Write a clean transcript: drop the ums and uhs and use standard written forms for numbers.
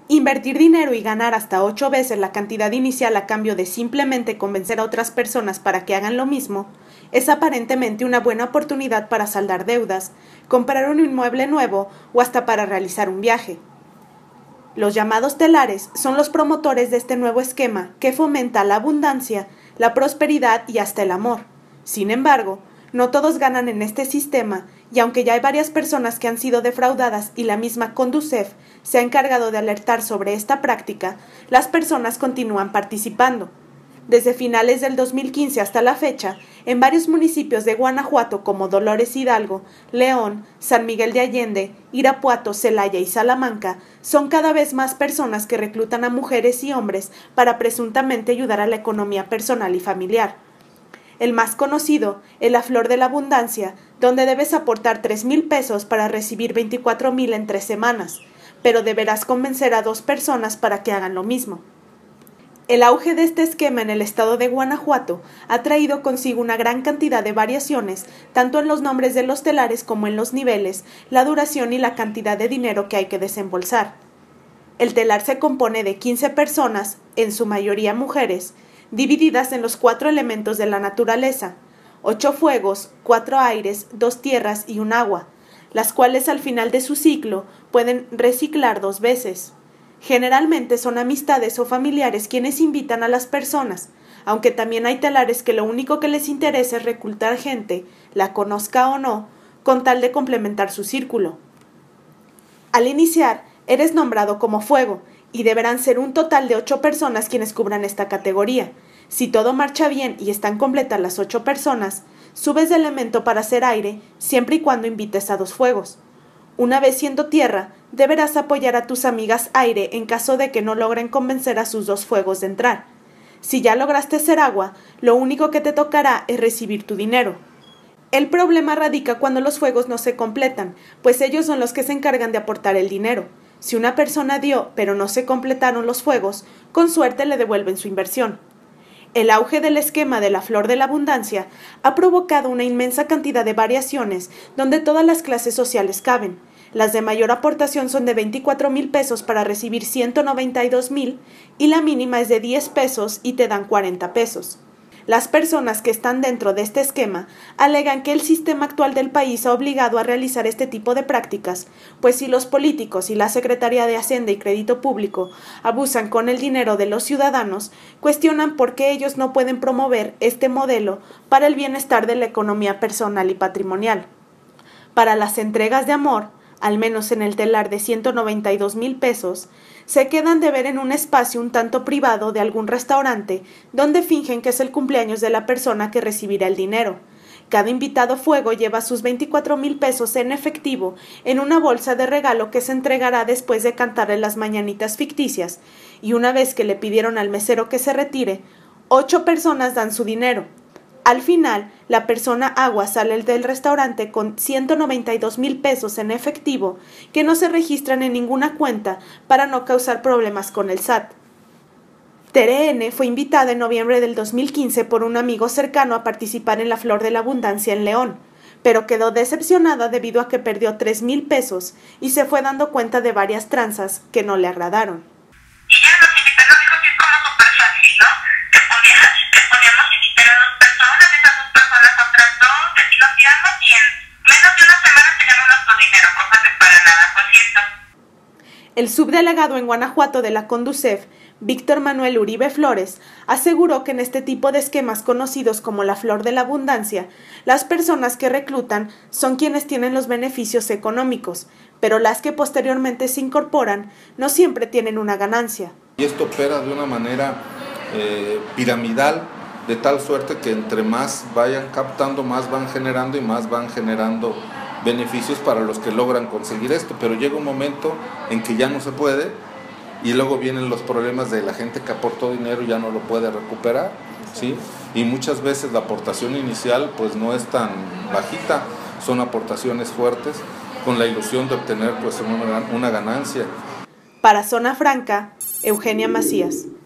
Invertir dinero y ganar hasta 8 veces la cantidad inicial a cambio de simplemente convencer a otras personas para que hagan lo mismo es aparentemente una buena oportunidad para saldar deudas, comprar un inmueble nuevo o hasta para realizar un viaje. Los llamados telares son los promotores de este nuevo esquema que fomenta la abundancia, la prosperidad y hasta el amor. Sin embargo, no todos ganan en este sistema, y aunque ya hay varias personas que han sido defraudadas y la misma Conducef se ha encargado de alertar sobre esta práctica, las personas continúan participando. Desde finales del 2015 hasta la fecha, en varios municipios de Guanajuato como Dolores Hidalgo, León, San Miguel de Allende, Irapuato, Celaya y Salamanca, son cada vez más personas que reclutan a mujeres y hombres para presuntamente ayudar a la economía personal y familiar. El más conocido es la Flor de la Abundancia, donde debes aportar 3,000 pesos para recibir 24,000 en 3 semanas, pero deberás convencer a 2 personas para que hagan lo mismo. El auge de este esquema en el estado de Guanajuato ha traído consigo una gran cantidad de variaciones, tanto en los nombres de los telares como en los niveles, la duración y la cantidad de dinero que hay que desembolsar. El telar se compone de 15 personas, en su mayoría mujeres, divididas en los 4 elementos de la naturaleza, 8 fuegos, 4 aires, 2 tierras y un agua, las cuales al final de su ciclo pueden reciclar 2 veces. Generalmente son amistades o familiares quienes invitan a las personas, aunque también hay telares que lo único que les interesa es reclutar gente, la conozca o no, con tal de complementar su círculo. Al iniciar, eres nombrado como fuego, y deberán ser un total de 8 personas quienes cubran esta categoría. Si todo marcha bien y están completas las 8 personas, subes de elemento para ser aire, siempre y cuando invites a 2 fuegos. Una vez siendo tierra, deberás apoyar a tus amigas aire en caso de que no logren convencer a sus 2 fuegos de entrar. Si ya lograste ser agua, lo único que te tocará es recibir tu dinero. El problema radica cuando los fuegos no se completan, pues ellos son los que se encargan de aportar el dinero. Si una persona dio, pero no se completaron los fuegos, con suerte le devuelven su inversión. El auge del esquema de la Flor de la Abundancia ha provocado una inmensa cantidad de variaciones donde todas las clases sociales caben. Las de mayor aportación son de 24,000 pesos para recibir 192,000 y la mínima es de 10 pesos y te dan 40 pesos. Las personas que están dentro de este esquema alegan que el sistema actual del país ha obligado a realizar este tipo de prácticas, pues si los políticos y la Secretaría de Hacienda y Crédito Público abusan con el dinero de los ciudadanos, cuestionan por qué ellos no pueden promover este modelo para el bienestar de la economía personal y patrimonial. Para las entregas de amor, al menos en el telar de 192,000 pesos, se quedan de ver en un espacio un tanto privado de algún restaurante donde fingen que es el cumpleaños de la persona que recibirá el dinero. Cada invitado fuego lleva sus 24,000 pesos en efectivo en una bolsa de regalo que se entregará después de cantarle las mañanitas ficticias, y una vez que le pidieron al mesero que se retire, 8 personas dan su dinero. Al final, la persona agua sale del restaurante con 192,000 pesos en efectivo que no se registran en ninguna cuenta para no causar problemas con el SAT. Tere N. fue invitada en noviembre del 2015 por un amigo cercano a participar en la Flor de la Abundancia en León, pero quedó decepcionada debido a que perdió 3,000 pesos y se fue dando cuenta de varias tranzas que no le agradaron. El subdelegado en Guanajuato de la Conducef, Víctor Manuel Uribe Flores, aseguró que en este tipo de esquemas conocidos como la Flor de la Abundancia, las personas que reclutan son quienes tienen los beneficios económicos, pero las que posteriormente se incorporan no siempre tienen una ganancia. Y esto opera de una manera piramidal, de tal suerte que entre más vayan captando, más van generando y más van generando beneficios para los que logran conseguir esto, pero llega un momento en que ya no se puede y luego vienen los problemas de la gente que aportó dinero y ya no lo puede recuperar, ¿sí? Y muchas veces la aportación inicial pues no es tan bajita, son aportaciones fuertes con la ilusión de obtener pues una ganancia. Para Zona Franca, Eugenia Macías.